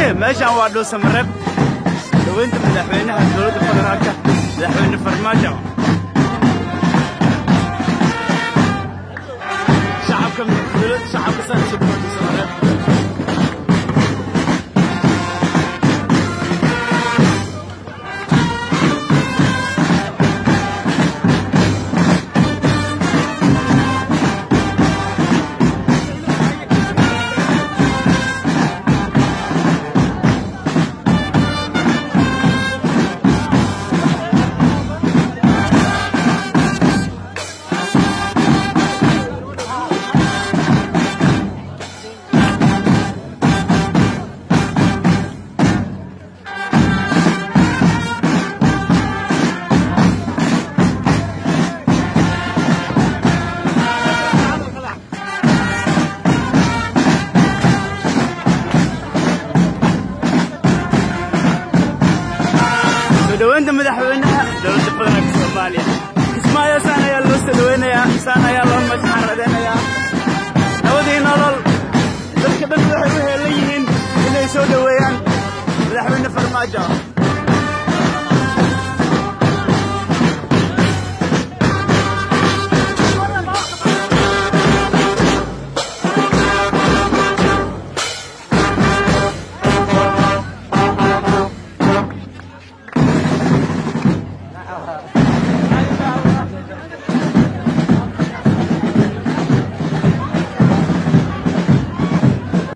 meeshaan waa dhuusamareeb dhaweynta madaxweynaha dowladda federaalka madaxweyne farmaajo shacabka sanadka dhuusamareeb دوينت مدحوينها دولة فدرالك الصومالية اسمايا سانا يا لوست دوينيا سانا يا لهم مجحردينيا نودي نولل dadka dhan waxay u heelayeen inay soo dhaweeyaan madaxweyne farmaajo